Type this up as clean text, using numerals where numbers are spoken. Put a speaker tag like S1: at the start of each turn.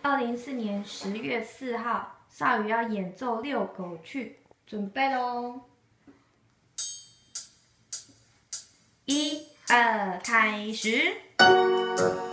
S1: 2004年10月4号，少宇要演奏遛狗曲，准备喽！1、2，开始。